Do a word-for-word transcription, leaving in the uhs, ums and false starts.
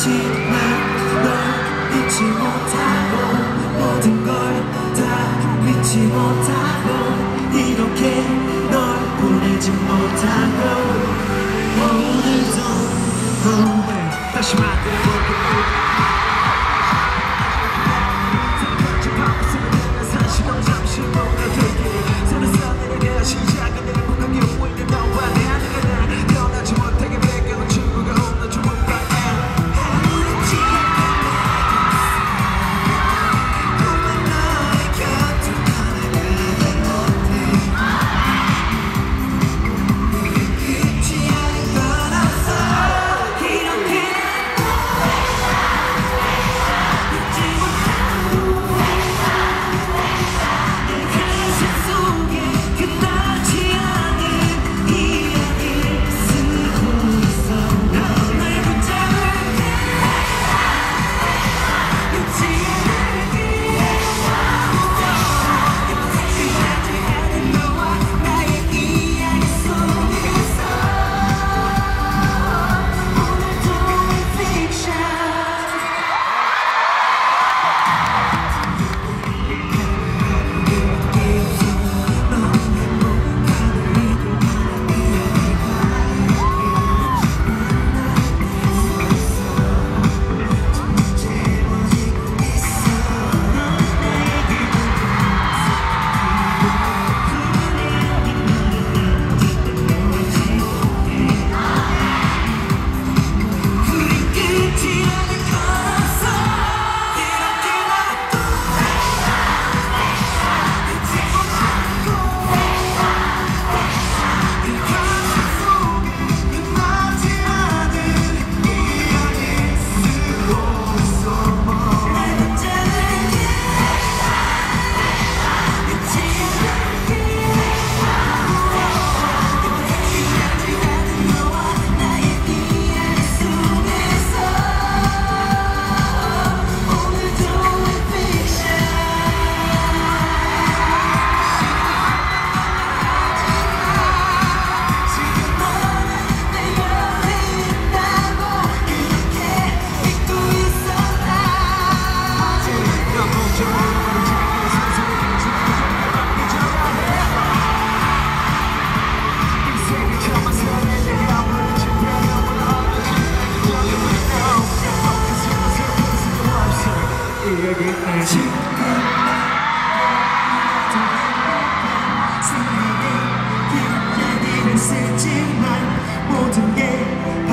하지만 널 잊지 못하고 모든 걸 다 믿지 못하고 이렇게 널 보내지 못하고 오늘도 오늘 다시 만들어볼게 사실은 잠시 몰아들게 서로서 내게 시작은 내 행복하게 보이는 너와 내 하늘에 변하지 못하게 베껴놓은 친구가 없나 좋은 거야 아무렇지 않게 꿈은 너의 곁을 떠나가지 못해 잊지 않을 건 없어 이렇게 잊지 못하고 가슴 속에 끝나지 않은 이야기를 쓰고 있어 널 붙잡을게 잊지 않을게 끝나지 않은 너와 나의 이야기 속에서 오늘도 픽션 우린 끝이 아닐 건 없어 이렇게 나도 잊지 못하고 그 가슴 속에 끝나지 않은 이야기 쓰고 있어 날 붙잡을게 잊지 않을게 끝나지 않은 너와 나의 이야기 속에서 오늘도 픽션 지금 너는 내 옆에 있다고 그렇게 믿고 있었다 넌 뭔지 모르고 자기의 세상을 가지고 잊어야 해 이 세계 처음 세상에 내 아무리 지켜야 뭘 하는지 너는 왜 know Focus on the surface of the life 이 얘기는 지금 생각에 이야기를 쓰지만 모든 게